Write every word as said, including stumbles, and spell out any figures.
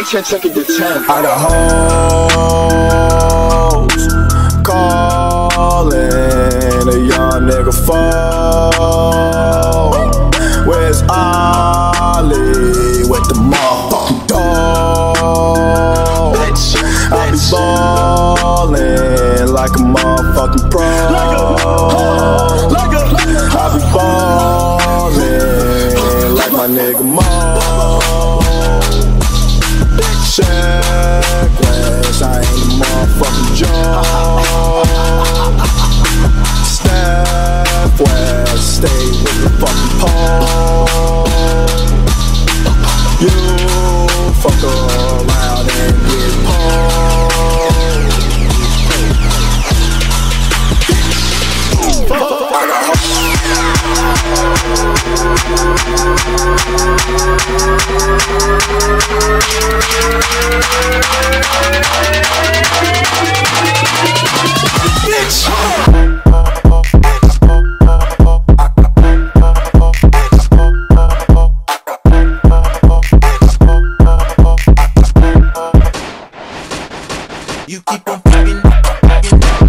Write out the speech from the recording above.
ten, take it to ten. I got hoes calling a young nigga phone. Where's Ollie with the motherfucking dog? I be ballin' like a motherfucking pro. I be ballin' like my nigga Mo. Check West, I ain't a motherfucking joke. Step West, stay with the fucking pole. You fuck around and get pulled. I got bitch. You keep on fucking, fucking.